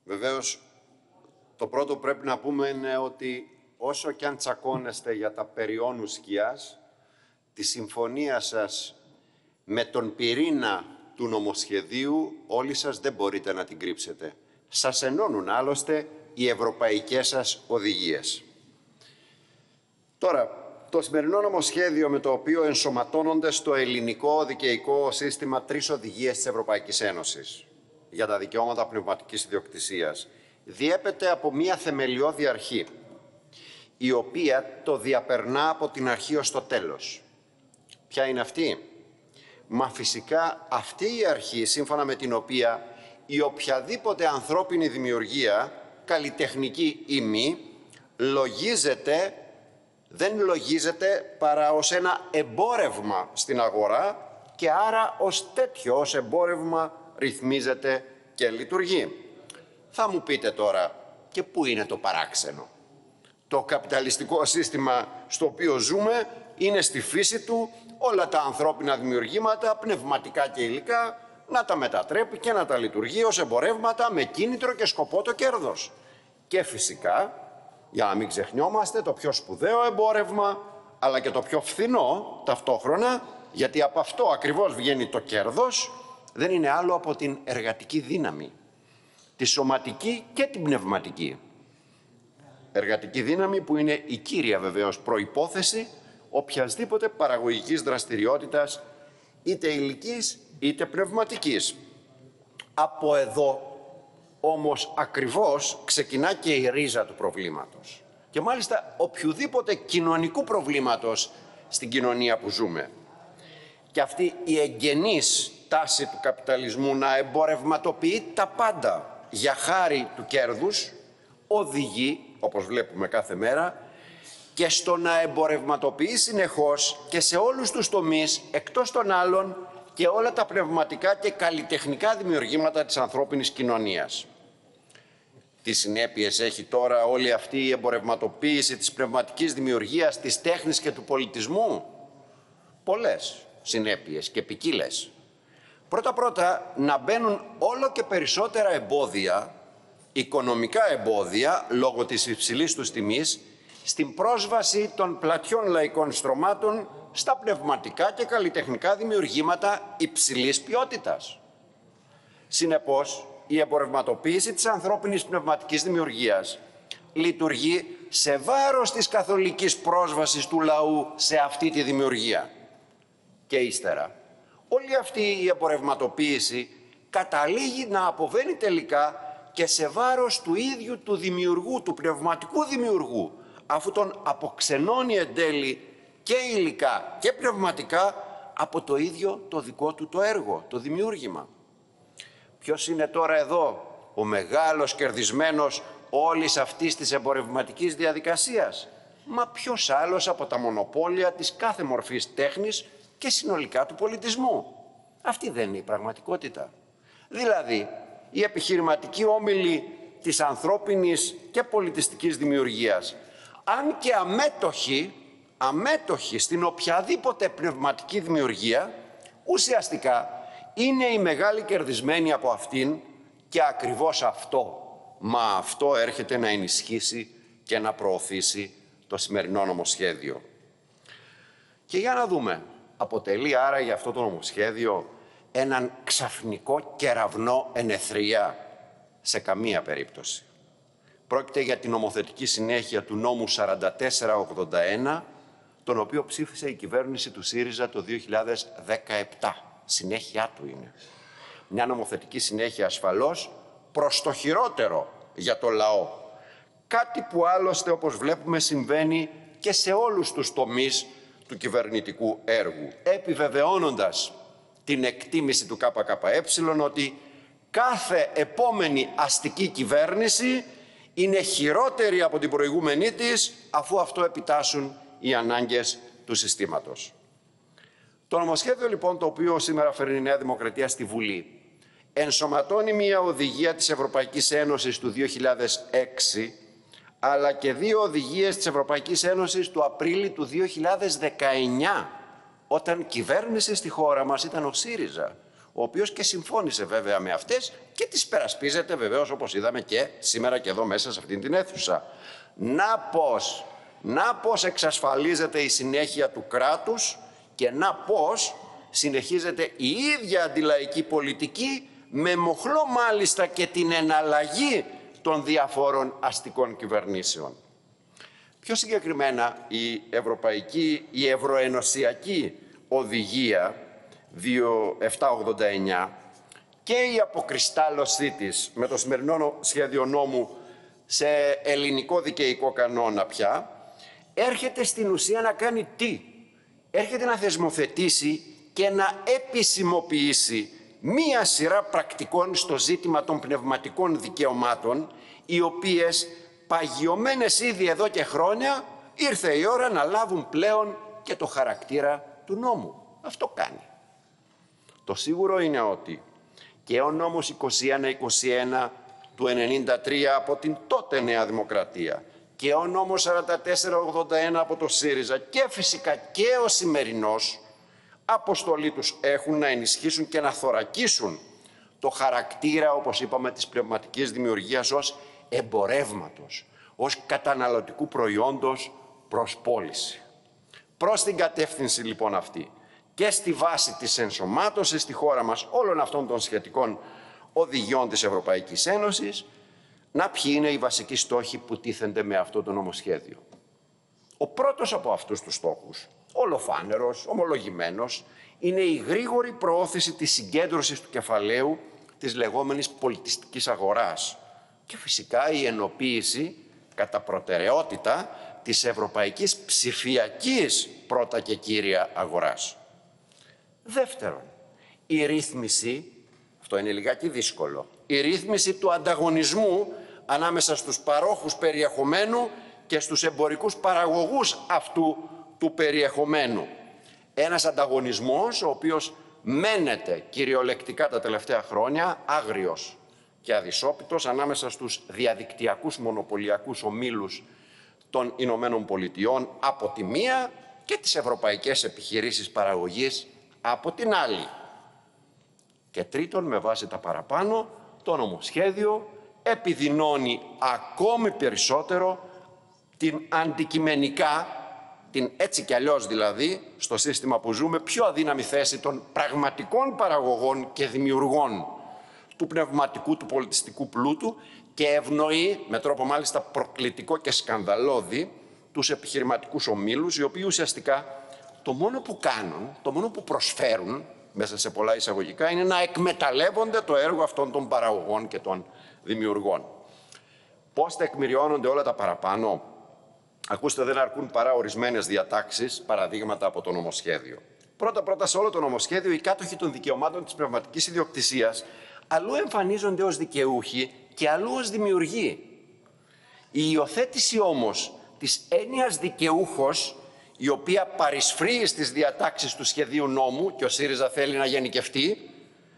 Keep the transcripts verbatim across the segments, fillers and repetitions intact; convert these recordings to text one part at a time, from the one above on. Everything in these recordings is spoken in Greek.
Βεβαίως, το πρώτο που πρέπει να πούμε είναι ότι όσο και αν τσακώνεστε για τα περιώνου σκιάς, τη συμφωνία σας με τον πυρήνα του νομοσχεδίου όλοι σας δεν μπορείτε να την κρύψετε. Σας ενώνουν άλλωστε οι ευρωπαϊκές σας οδηγίες. Τώρα, το σημερινό νομοσχέδιο με το οποίο ενσωματώνονται στο ελληνικό δικαιικό σύστημα τρεις οδηγίες της Ευρωπαϊκής Ένωσης για τα δικαιώματα πνευματικής ιδιοκτησίας διέπεται από μία θεμελιώδη αρχή, η οποία το διαπερνά από την αρχή ως το τέλος. Ποια είναι αυτή? Μα φυσικά αυτή η αρχή, σύμφωνα με την οποία η οποιαδήποτε ανθρώπινη δημιουργία, καλλιτεχνική ή μη, λογίζεται, δεν λογίζεται παρά ως ένα εμπόρευμα στην αγορά και άρα ως τέτοιο, ως εμπόρευμα ρυθμίζεται και λειτουργεί. Θα μου πείτε τώρα, και πού είναι το παράξενο? Το καπιταλιστικό σύστημα στο οποίο ζούμε είναι στη φύση του όλα τα ανθρώπινα δημιουργήματα, πνευματικά και υλικά, να τα μετατρέπει και να τα λειτουργεί ως εμπορεύματα με κίνητρο και σκοπό το κέρδος. Και φυσικά, για να μην ξεχνιόμαστε, το πιο σπουδαίο εμπόρευμα, αλλά και το πιο φθηνό ταυτόχρονα, γιατί από αυτό ακριβώς βγαίνει το κέρδος, δεν είναι άλλο από την εργατική δύναμη, τη σωματική και την πνευματική. Εργατική δύναμη που είναι η κύρια βεβαίως προϋπόθεση οποιασδήποτε παραγωγικής δραστηριότητας, είτε υλικής είτε πνευματικής. Από εδώ όμως ακριβώς ξεκινά και η ρίζα του προβλήματος. Και μάλιστα οποιοδήποτε κοινωνικού προβλήματος στην κοινωνία που ζούμε. Και αυτή η εγγενής τάση του καπιταλισμού να εμπορευματοποιεί τα πάντα για χάρη του κέρδους οδηγεί, όπως βλέπουμε κάθε μέρα, και στο να εμπορευματοποιεί συνεχώς και σε όλους τους τομείς, εκτός των άλλων, και όλα τα πνευματικά και καλλιτεχνικά δημιουργήματα της ανθρώπινης κοινωνίας. Τι συνέπειες έχει τώρα όλη αυτή η εμπορευματοποίηση της πνευματικής δημιουργίας, της τέχνης και του πολιτισμού? Πολλές συνέπειες και ποικίλες. Πρώτα-πρώτα, να μπαίνουν όλο και περισσότερα εμπόδια, οικονομικά εμπόδια, λόγω της υψηλής τους τιμής, στην πρόσβαση των πλατιών λαϊκών στρωμάτων στα πνευματικά και καλλιτεχνικά δημιουργήματα υψηλής ποιότητας. Συνεπώς, η εμπορευματοποίηση της ανθρώπινης πνευματικής δημιουργίας λειτουργεί σε βάρος της καθολικής πρόσβασης του λαού σε αυτή τη δημιουργία. Και ύστερα, όλη αυτή η εμπορευματοποίηση καταλήγει να αποβαίνει τελικά και σε βάρος του ίδιου του δημιουργού, του πνευματικού δημιουργού, αφού τον αποξενώνει εν τέλει και υλικά και πνευματικά από το ίδιο το δικό του το έργο, το δημιούργημα. Ποιος είναι τώρα εδώ ο μεγάλος κερδισμένος όλης αυτής της εμπορευματικής διαδικασίας? Μα ποιος άλλος από τα μονοπόλια της κάθε μορφής τέχνης και συνολικά του πολιτισμού? Αυτή δεν είναι η πραγματικότητα. Δηλαδή, οι επιχειρηματικοί όμιλοι της ανθρώπινης και πολιτιστικής δημιουργίας, αν και αμέτωχοι, αμέτωχοι στην οποιαδήποτε πνευματική δημιουργία, ουσιαστικά είναι οι μεγάλοι κερδισμένοι από αυτήν και ακριβώς αυτό, μα αυτό έρχεται να ενισχύσει και να προωθήσει το σημερινό νομοσχέδιο. Και για να δούμε, αποτελεί άρα για αυτό το νομοσχέδιο έναν ξαφνικό κεραυνό εν αιθρία? Σε καμία περίπτωση. Πρόκειται για την νομοθετική συνέχεια του νόμου σαράντα τέσσερα ογδόντα ένα, τον οποίο ψήφισε η κυβέρνηση του ΣΥΡΙΖΑ το δύο χιλιάδες δεκαεπτά. Συνέχεια του είναι. Μια νομοθετική συνέχεια ασφαλώς προς το χειρότερο για το λαό. Κάτι που άλλωστε, όπως βλέπουμε, συμβαίνει και σε όλους τους τομείς του κυβερνητικού έργου, επιβεβαιώνοντας την εκτίμηση του ΚΚΕ ότι κάθε επόμενη αστική κυβέρνηση είναι χειρότερη από την προηγούμενή της, αφού αυτό επιτάσσουν οι ανάγκες του συστήματος. Το νομοσχέδιο λοιπόν, το οποίο σήμερα φέρνει η Νέα Δημοκρατία στη Βουλή, ενσωματώνει μια οδηγία της Ευρωπαϊκής Ένωσης του δύο χιλιάδες έξι, αλλά και δύο οδηγίες της Ευρωπαϊκής Ένωσης του Απρίλη του δύο χιλιάδες δεκαεννιά, όταν κυβέρνηση στη χώρα μας ήταν ο ΣΥΡΙΖΑ, ο ο οποίος και συμφώνησε βέβαια με αυτές και τις περασπίζεται βεβαίως, όπως είδαμε και σήμερα και εδώ μέσα σε αυτήν την αίθουσα. Να πώς, να πώς εξασφαλίζεται η συνέχεια του κράτους και να πώς συνεχίζεται η ίδια αντιλαϊκή πολιτική, με μοχλό μάλιστα και την εναλλαγή των διαφόρων αστικών κυβερνήσεων. Πιο συγκεκριμένα, η ευρωπαϊκή, η ευρωενωσιακή οδηγία δύο χιλιάδες επτακόσια ογδόντα εννιά και η αποκριστάλλωσή της με το σημερινό σχέδιο νόμου σε ελληνικό δικαιικό κανόνα πια, έρχεται στην ουσία να κάνει τι? Έρχεται να θεσμοθετήσει και να επισημοποιήσει μία σειρά πρακτικών στο ζήτημα των πνευματικών δικαιωμάτων, οι οποίες παγιωμένες ήδη εδώ και χρόνια, ήρθε η ώρα να λάβουν πλέον και το χαρακτήρα του νόμου. Αυτό κάνει. Το σίγουρο είναι ότι και ο νόμος είκοσι ένα είκοσι ένα του ενενήντα τρία από την τότε Νέα Δημοκρατία και ο νόμος σαράντα τέσσερα ογδόντα ένα από το ΣΥΡΙΖΑ και φυσικά και ο σημερινός, αποστολή τους έχουν να ενισχύσουν και να θωρακίσουν το χαρακτήρα, όπως είπαμε, της πνευματικής δημιουργίας ως εμπορεύματος, ως καταναλωτικού προϊόντος προς πώληση. Προς την κατεύθυνση λοιπόν αυτή και στη βάση της ενσωμάτωσης στη χώρα μας όλων αυτών των σχετικών οδηγιών της Ευρωπαϊκής Ένωσης, να ποιοι είναι οι βασικοί στόχοι που τίθενται με αυτό το νομοσχέδιο. Ο πρώτος από αυτούς τους στόχους, ολοφάνερος, ομολογημένος, είναι η γρήγορη προώθηση της συγκέντρωσης του κεφαλαίου της λεγόμενης πολιτιστικής αγοράς και φυσικά η ενοποίηση κατά προτεραιότητα της ευρωπαϊκής ψηφιακής πρώτα και κύρια αγοράς. Δεύτερον, η ρύθμιση, αυτό είναι λιγάκι δύσκολο, η ρύθμιση του ανταγωνισμού ανάμεσα στους παρόχους περιεχομένου και στους εμπορικούς παραγωγούς αυτού του περιεχομένου. Ένας ανταγωνισμός ο οποίος μένεται κυριολεκτικά τα τελευταία χρόνια άγριος και αδυσόπιτος ανάμεσα στους διαδικτυακούς μονοπωλιακούς ομίλους των Ηνωμένων Πολιτειών από τη μία και τις ευρωπαϊκές επιχειρήσεις παραγωγής από την άλλη. Και τρίτον, με βάση τα παραπάνω, το νομοσχέδιο επιδεινώνει ακόμη περισσότερο την αντικειμενικά, την έτσι κι αλλιώς δηλαδή, στο σύστημα που ζούμε, πιο αδύναμη θέση των πραγματικών παραγωγών και δημιουργών του πνευματικού, του πολιτιστικού πλούτου και ευνοεί, με τρόπο μάλιστα προκλητικό και σκανδαλώδη, τους επιχειρηματικούς ομίλους, οι οποίοι ουσιαστικά το μόνο που κάνουν, το μόνο που προσφέρουν, μέσα σε πολλά εισαγωγικά, είναι να εκμεταλλεύονται το έργο αυτών των παραγωγών και των δημιουργών. Πώς τεκμηριώνονται όλα τα παραπάνω? Ακούστε, δεν αρκούν παρά ορισμένες διατάξεις, παραδείγματα από το νομοσχέδιο. Πρώτα-πρώτα, σε όλο το νομοσχέδιο, οι κάτοχοι των δικαιωμάτων της πνευματικής ιδιοκτησίας αλλού εμφανίζονται ως δικαιούχοι και αλλού ως δημιουργοί. Η υιοθέτηση όμως της έννοιας δικαιούχος, η οποία παρισφρεί στις διατάξεις του σχεδίου νόμου και ο ΣΥΡΙΖΑ θέλει να γενικευτεί,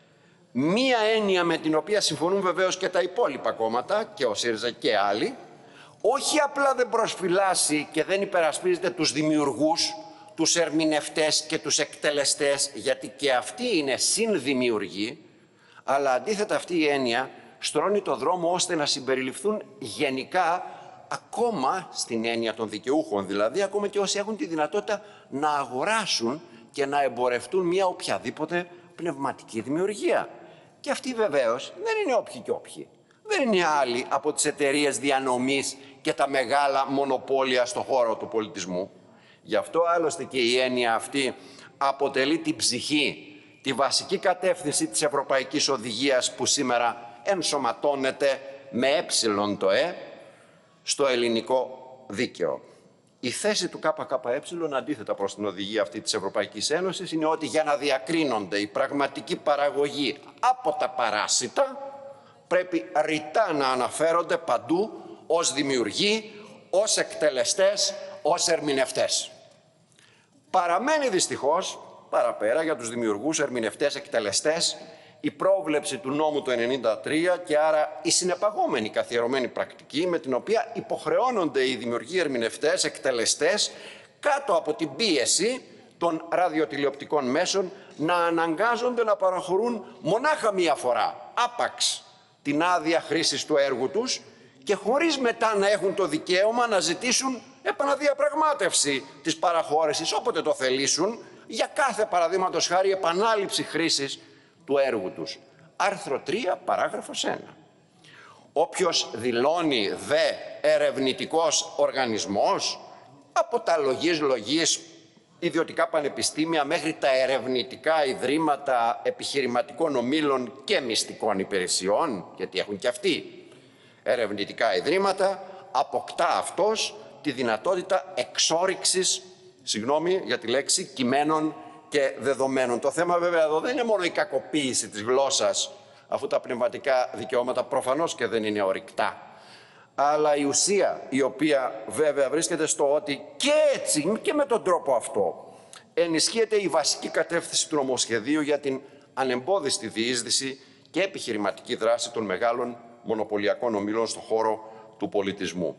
μία έννοια με την οποία συμφωνούν βεβαίως και τα υπόλοιπα κόμματα, και ο ΣΥΡΙΖΑ και άλλοι, όχι απλά δεν προσφυλάσσει και δεν υπερασπίζεται τους δημιουργούς, τους ερμηνευτές και τους εκτελεστές, γιατί και αυτοί είναι συνδημιουργοί, αλλά αντίθετα αυτή η έννοια στρώνει το δρόμο ώστε να συμπεριληφθούν γενικά ακόμα στην έννοια των δικαιούχων, δηλαδή ακόμα και όσοι έχουν τη δυνατότητα να αγοράσουν και να εμπορευτούν μια οποιαδήποτε πνευματική δημιουργία. Και αυτοί βεβαίως δεν είναι όποιοι και όποιοι. Δεν είναι άλλοι από τις εταιρείες διανομής και τα μεγάλα μονοπόλια στον χώρο του πολιτισμού. Γι' αυτό άλλωστε και η έννοια αυτή αποτελεί την ψυχή, τη βασική κατεύθυνση της Ευρωπαϊκής Οδηγίας που σήμερα ενσωματώνεται με έψιλον το ε στο ελληνικό δίκαιο. Η θέση του ΚΚΕ, αντίθετα προς την οδηγία αυτή της Ευρωπαϊκής Ένωσης, είναι ότι για να διακρίνονται η πραγματική παραγωγή από τα παράσιτα, πρέπει ρητά να αναφέρονται παντού ως δημιουργοί, ως εκτελεστές, ως ερμηνευτές. Παραμένει δυστυχώς, παραπέρα για τους δημιουργούς, ερμηνευτές, εκτελεστές, η πρόβλεψη του νόμου του ενενήντα τρία και άρα η συνεπαγόμενη καθιερωμένη πρακτική με την οποία υποχρεώνονται οι δημιουργοί, ερμηνευτές, εκτελεστές κάτω από την πίεση των ραδιοτηλεοπτικών μέσων να αναγκάζονται να παραχωρούν μονάχα μία φορά, άπαξ, την άδεια χρήσης του έργου τους και χωρίς μετά να έχουν το δικαίωμα να ζητήσουν επαναδιαπραγμάτευση της παραχώρησης όποτε το θελήσουν για κάθε, παραδείγματος χάρη, επανάληψη χρήσης του έργου τους. Άρθρο τρία, παράγραφος ένα. Όποιος δηλώνει δε ερευνητικός οργανισμός, από τα λογής λογής ιδιωτικά πανεπιστήμια μέχρι τα ερευνητικά ιδρύματα επιχειρηματικών ομίλων και μυστικών υπηρεσιών, γιατί έχουν και αυτοί ερευνητικά ιδρύματα, αποκτά αυτός τη δυνατότητα εξόρυξης, συγγνώμη για τη λέξη, κειμένων και δεδομένων. Το θέμα βέβαια εδώ δεν είναι μόνο η κακοποίηση της γλώσσας, αφού τα πνευματικά δικαιώματα προφανώς και δεν είναι ορυκτά, αλλά η ουσία, η οποία βέβαια βρίσκεται στο ότι και έτσι και με τον τρόπο αυτό ενισχύεται η βασική κατεύθυνση του νομοσχεδίου για την ανεμπόδιστη διείσδυση και επιχειρηματική δράση των μεγάλων μονοπωλιακών ομίλων στον χώρο του πολιτισμού.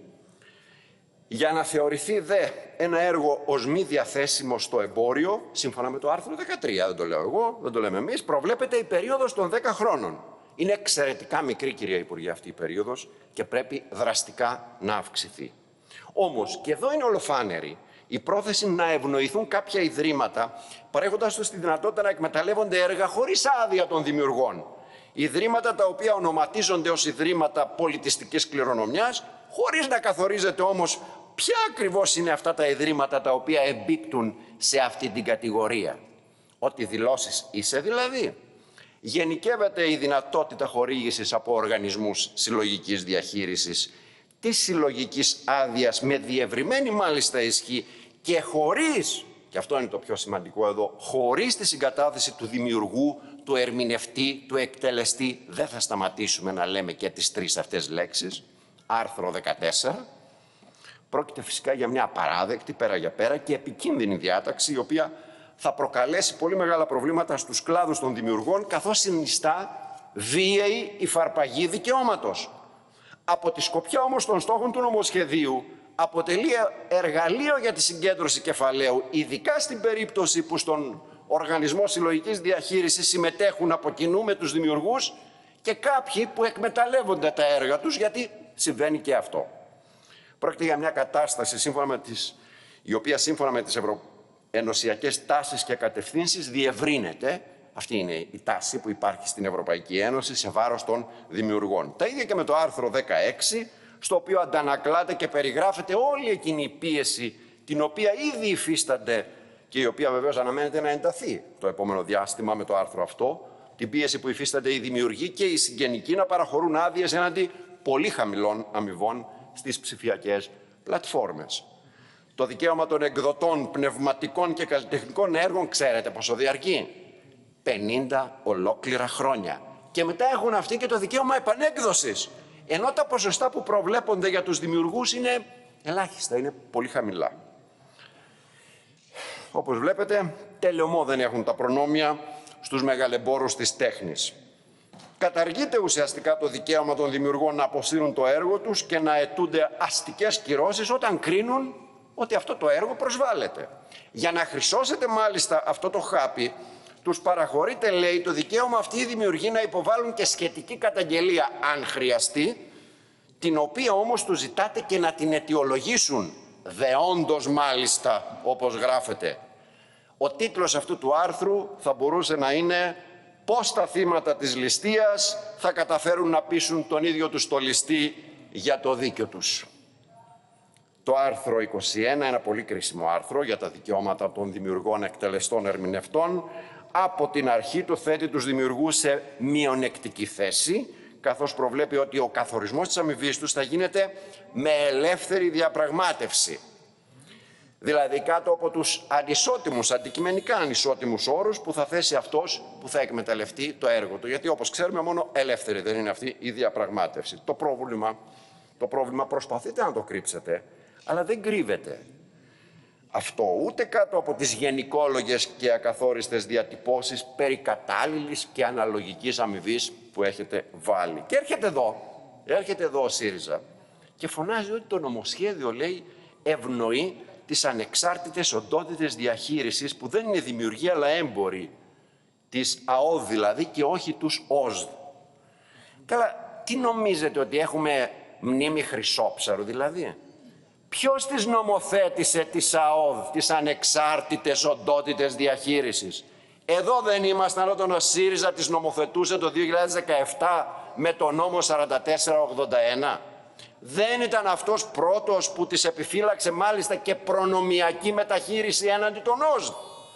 Για να θεωρηθεί δε ένα έργο ως μη διαθέσιμο στο εμπόριο, σύμφωνα με το άρθρο δεκατρία, δεν το λέω εγώ, δεν το λέμε εμείς, προβλέπεται η περίοδος των δέκα χρόνων. Είναι εξαιρετικά μικρή, κυρία Υπουργέ, αυτή η περίοδος και πρέπει δραστικά να αυξηθεί. Όμως, και εδώ είναι ολοφάνερη η πρόθεση να ευνοηθούν κάποια ιδρύματα, παρέχοντας τους τη δυνατότητα να εκμεταλλεύονται έργα χωρίς άδεια των δημιουργών. Ιδρύματα τα οποία ονοματίζονται ως ιδρύματα πολιτιστικής κληρονομιάς, χωρίς να καθορίζεται όμως ποια ακριβώς είναι αυτά τα ιδρύματα τα οποία εμπίπτουν σε αυτή την κατηγορία. Ότι δηλώσεις είσαι δηλαδή. Γενικεύεται η δυνατότητα χορήγησης από οργανισμούς συλλογικής διαχείρισης της συλλογικής άδειας με διευρυμένη μάλιστα ισχύ και χωρίς, και αυτό είναι το πιο σημαντικό εδώ, χωρίς τη συγκατάθεση του δημιουργού, του ερμηνευτή, του εκτελεστή. Δεν θα σταματήσουμε να λέμε και τις τρεις αυτές λέξεις. Άρθρο δεκατέσσερα. Πρόκειται φυσικά για μια απαράδεκτη πέρα για πέρα και επικίνδυνη διάταξη, η οποία θα προκαλέσει πολύ μεγάλα προβλήματα στους κλάδους των δημιουργών, καθώς συνιστά βίαιη υφαρπαγή δικαιώματος. Από τη σκοπιά όμως των στόχων του νομοσχεδίου αποτελεί εργαλείο για τη συγκέντρωση κεφαλαίου, ειδικά στην περίπτωση που στον οργανισμό συλλογικής διαχείρισης συμμετέχουν από κοινού με τους δημιουργούς και κάποιοι που εκμεταλλεύονται τα έργα τους, γιατί συμβαίνει και αυτό. Πρόκειται για μια κατάσταση σύμφωνα με τις, η οποία σύμφωνα με τις ευρωενωσιακές τάσεις και κατευθύνσεις διευρύνεται. Αυτή είναι η τάση που υπάρχει στην Ευρωπαϊκή Ένωση σε βάρος των δημιουργών. Τα ίδια και με το άρθρο δεκαέξι, στο οποίο αντανακλάται και περιγράφεται όλη εκείνη η πίεση την οποία ήδη υφίστανται και η οποία βεβαίως αναμένεται να ενταθεί το επόμενο διάστημα με το άρθρο αυτό, την πίεση που υφίστανται οι δημιουργοί και οι συγγενικοί να παραχωρούν άδειες έναντι πολύ χαμηλών αμοιβών στις ψηφιακές πλατφόρμες. Το δικαίωμα των εκδοτών πνευματικών και καλλιτεχνικών έργων, ξέρετε πόσο διαρκεί? πενήντα ολόκληρα χρόνια. Και μετά έχουν αυτοί και το δικαίωμα επανέκδοσης. Ενώ τα ποσοστά που προβλέπονται για τους δημιουργούς είναι ελάχιστα, είναι πολύ χαμηλά. Όπως βλέπετε, τελειωμό δεν έχουν τα προνόμια στους μεγαλεμπόρους της τέχνης. Καταργείται ουσιαστικά το δικαίωμα των δημιουργών να αποσύρουν το έργο τους και να αιτούνται αστικές κυρώσεις όταν κρίνουν ότι αυτό το έργο προσβάλλεται. Για να χρυσώσετε μάλιστα αυτό το χάπι, τους παραχωρείται, λέει, το δικαίωμα αυτοί οι δημιουργοί να υποβάλουν και σχετική καταγγελία, αν χρειαστεί, την οποία όμως τους ζητάτε και να την αιτιολογήσουν, δεόντως μάλιστα, όπως γράφεται. Ο τίτλος αυτού του άρθρου θα μπορούσε να είναι «Πώς τα θύματα της ληστείας θα καταφέρουν να πείσουν τον ίδιο τους το ληστή για το δίκιο τους». Το άρθρο είκοσι ένα, ένα πολύ κρίσιμο άρθρο για τα δικαιώματα των δημιουργών, εκτελεστών, ερμηνευτών, από την αρχή του θέτει τους δημιουργούς σε μειονεκτική θέση, καθώς προβλέπει ότι ο καθορισμός της αμοιβής τους θα γίνεται με ελεύθερη διαπραγμάτευση. Δηλαδή κάτω από τους ανισότιμους, αντικειμενικά ανισότιμους όρους που θα θέσει αυτός που θα εκμεταλλευτεί το έργο του. Γιατί όπως ξέρουμε μόνο ελεύθερη δεν είναι αυτή η διαπραγμάτευση. Το πρόβλημα, το πρόβλημα προσπαθείτε να το κρύψετε, αλλά δεν κρύβεται αυτό ούτε κάτω από τις γενικόλογες και ακαθόριστες διατυπώσεις περί κατάλληλης και αναλογικής αμοιβής που έχετε βάλει. Και έρχεται εδώ, έρχεται εδώ ο ΣΥΡΙΖΑ και φωνάζει ότι το νομοσχέδιο, λέει, ευνοεί τις ανεξάρτητες οντότητες διαχείρισης, που δεν είναι δημιουργία αλλά έμποροι, της ΑΟΔ δηλαδή και όχι τους ΟΣΔ. Καλά, τι νομίζετε, ότι έχουμε μνήμη Χρυσόψαρου δηλαδή? Ποιος τις νομοθέτησε τις ΑΟΔ, τις ανεξάρτητες οντότητες διαχείρισης? Εδώ δεν ήμασταν όταν ο ΣΥΡΙΖΑ τις νομοθετούσε το δύο χιλιάδες δεκαεπτά με το νόμο σαράντα τέσσερα ογδόντα ένα? Δεν ήταν αυτός πρώτος που τις επιφύλαξε μάλιστα και προνομιακή μεταχείριση έναντι των ΟΣΔ?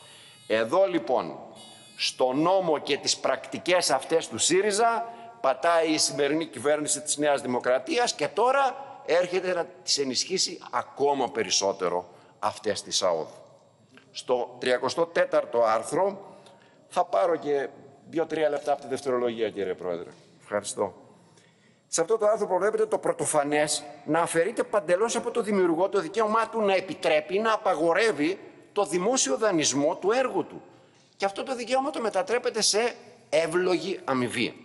Εδώ λοιπόν, στο νόμο και τις πρακτικές αυτές του ΣΥΡΙΖΑ, πατάει η σημερινή κυβέρνηση της Νέας Δημοκρατίας και τώρα έρχεται να τις ενισχύσει ακόμα περισσότερο αυτές τις ΑΟΔ. Στο τριακοστό τέταρτο άρθρο, θα πάρω και δύο-τρία λεπτά από τη δευτερολογία, κύριε Πρόεδρε. Ευχαριστώ. Σε αυτό το άρθρο προβλέπεται το πρωτοφανές να αφαιρείται παντελώς από το δημιουργό το δικαίωμά του να επιτρέπει, να απαγορεύει το δημόσιο δανεισμό του έργου του. Και αυτό το δικαίωμα το μετατρέπεται σε εύλογη αμοιβή.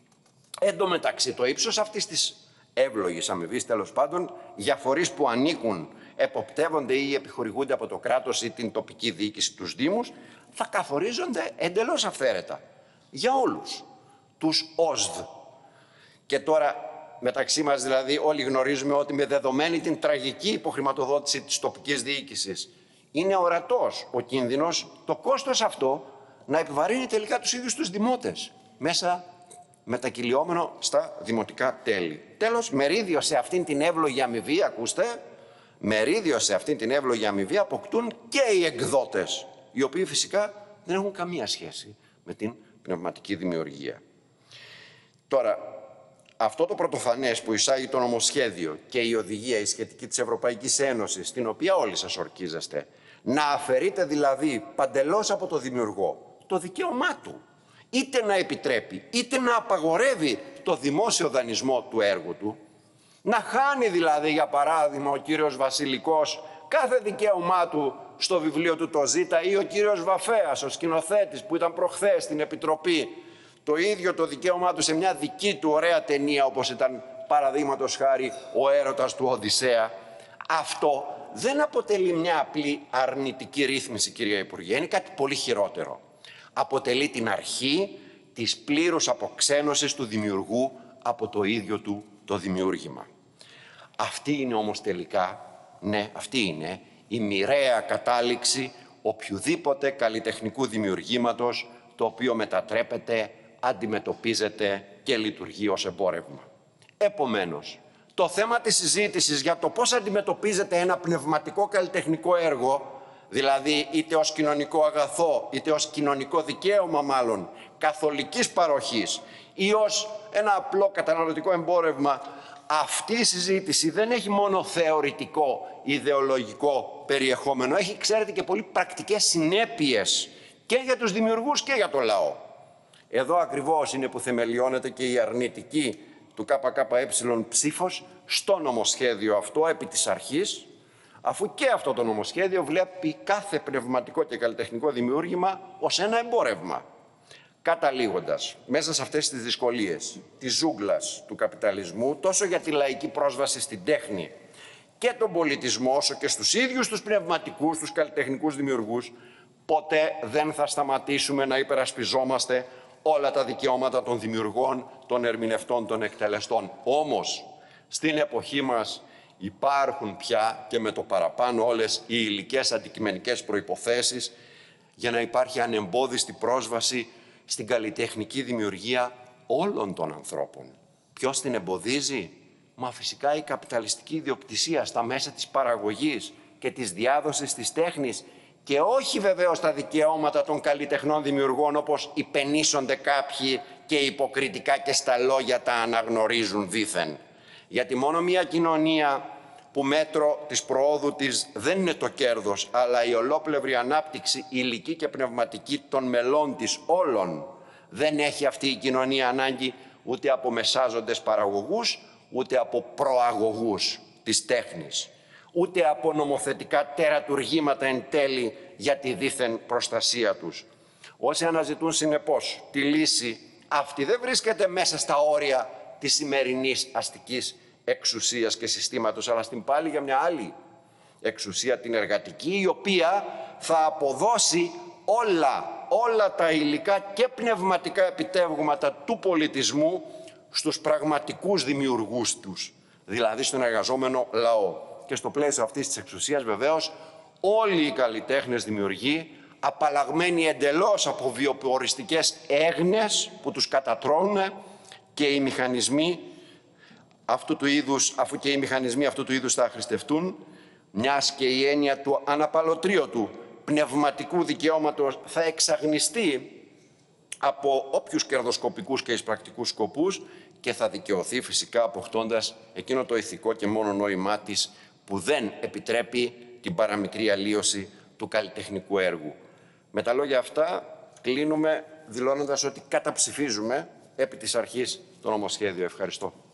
Εν τω μεταξύ, το ύψος αυτής της εύλογης αμοιβής, τέλος πάντων, για φορείς που ανήκουν, εποπτεύονται ή επιχορηγούνται από το κράτος ή την τοπική διοίκηση, τους Δήμους, θα καθορίζονται εντελώς αυθαίρετα για όλους τους ΟΣΔ. Και τώρα, μεταξύ μας δηλαδή, όλοι γνωρίζουμε ότι με δεδομένη την τραγική υποχρηματοδότηση της τοπικής διοίκησης, είναι ορατός ο κίνδυνος το κόστος αυτό να επιβαρύνει τελικά τους ίδιους τους δημότες μέσα μετακυλιόμενο στα δημοτικά τέλη. Τέλος, μερίδιο σε αυτήν την εύλογη αμοιβή, ακούστε, μερίδιο σε αυτήν την εύλογη αμοιβή αποκτούν και οι εκδότες, οι οποίοι φυσικά δεν έχουν καμία σχέση με την πνευματική δημιουργία. Τώρα, αυτό το πρωτοφανές που εισάγει το νομοσχέδιο και η οδηγία η σχετική της Ευρωπαϊκής Ένωσης, στην οποία όλοι σας ορκίζεστε, να αφαιρείτε δηλαδή παντελώς από το δημιουργό το δικαίωμά του, είτε να επιτρέπει, είτε να απαγορεύει το δημόσιο δανεισμό του έργου του, να χάνει δηλαδή, για παράδειγμα, ο κύριος Βασιλικός κάθε δικαίωμά του στο βιβλίο του το Ζήτα, ή ο κύριος Βαφέας, ο σκηνοθέτης που ήταν προχθές στην Επιτροπή, το ίδιο το δικαίωμά του σε μια δική του ωραία ταινία, όπως ήταν παραδείγματος χάρη ο έρωτας του Οδυσσέα. Αυτό δεν αποτελεί μια απλή αρνητική ρύθμιση, κυρία Υπουργέ, είναι κάτι πολύ χειρότερο. Αποτελεί την αρχή της πλήρους αποξένωσης του δημιουργού από το ίδιο του το δημιούργημα. Αυτή είναι όμως τελικά, ναι, αυτή είναι η μοιραία κατάληξη οποιουδήποτε καλλιτεχνικού δημιουργήματος, το οποίο μετατρέπεται, αντιμετωπίζεται και λειτουργεί ως εμπόρευμα. Επομένως, το θέμα της συζήτησης για το πώς αντιμετωπίζεται ένα πνευματικό καλλιτεχνικό έργο, δηλαδή είτε ως κοινωνικό αγαθό, είτε ως κοινωνικό δικαίωμα μάλλον, καθολικής παροχής ή ως ένα απλό καταναλωτικό εμπόρευμα, αυτή η συζήτηση δεν έχει μόνο θεωρητικό, ιδεολογικό περιεχόμενο, έχει, ξέρετε, και πολύ πρακτικές συνέπειες και για τους δημιουργούς και για το λαό. Εδώ ακριβώς είναι που θεμελιώνεται και η αρνητική του ΚΚΕ ψήφος στο νομοσχέδιο αυτό επί της αρχής, αφού και αυτό το νομοσχέδιο βλέπει κάθε πνευματικό και καλλιτεχνικό δημιούργημα ως ένα εμπόρευμα. Καταλήγοντας, μέσα σε αυτές τις δυσκολίες της ζούγκλας του καπιταλισμού, τόσο για τη λαϊκή πρόσβαση στην τέχνη και τον πολιτισμό, όσο και στους ίδιους τους πνευματικούς, τους καλλιτεχνικούς δημιουργούς, ποτέ δεν θα σταματήσουμε να υπερασπιζόμαστε όλα τα δικαιώματα των δημιουργών, των ερμηνευτών, των εκτελεστών. Όμως, στην εποχή μας υπάρχουν πια και με το παραπάνω όλες οι υλικές αντικειμενικές προϋποθέσεις για να υπάρχει ανεμπόδιστη πρόσβαση στην καλλιτεχνική δημιουργία όλων των ανθρώπων. Ποιος την εμποδίζει? Μα φυσικά η καπιταλιστική ιδιοκτησία στα μέσα της παραγωγής και της διάδοσης της τέχνης, και όχι βεβαίως τα δικαιώματα των καλλιτεχνών δημιουργών, όπως υπενήσονται κάποιοι και υποκριτικά και στα λόγια τα αναγνωρίζουν δήθεν. Γιατί μόνο μια κοινωνία που μέτρο της προόδου της δεν είναι το κέρδος, αλλά η ολόπλευρη ανάπτυξη υλική και πνευματική των μελών της όλων, δεν έχει αυτή η κοινωνία ανάγκη ούτε από μεσάζοντες παραγωγούς, ούτε από προαγωγούς της τέχνης, ούτε από νομοθετικά τερατουργήματα εν τέλει για τη δήθεν προστασία τους. Όσοι αναζητούν συνεπώς τη λύση, αυτή δεν βρίσκεται μέσα στα όρια της σημερινής αστικής εξουσίας και συστήματος, αλλά στην πάλι για μια άλλη. εξουσία την εργατική, η οποία θα αποδώσει όλα, όλα τα υλικά και πνευματικά επιτεύγματα του πολιτισμού στους πραγματικούς δημιουργούς τους, δηλαδή στον εργαζόμενο λαό. Και στο πλαίσιο αυτής της εξουσίας βεβαίως όλοι οι καλλιτέχνες δημιουργοί, απαλλαγμένοι εντελώς από βιοποριστικές έγνες που τους κατατρώνουν, και οι μηχανισμοί αυτού του είδους, αφού και οι μηχανισμοί αυτού του είδους θα αχρηστευτούν, μιας και η έννοια του αναπαλωτρίωτου πνευματικού δικαιώματος θα εξαγνιστεί από όποιους κερδοσκοπικούς και εισπρακτικούς σκοπούς και θα δικαιωθεί φυσικά αποκτώντας εκείνο το ηθικό και μόνο νόημά της που δεν επιτρέπει την παραμικρή αλλίωση του καλλιτεχνικού έργου. Με τα λόγια αυτά κλείνουμε δηλώνοντας ότι καταψηφίζουμε επί της αρχής το νομοσχέδιο. Ευχαριστώ.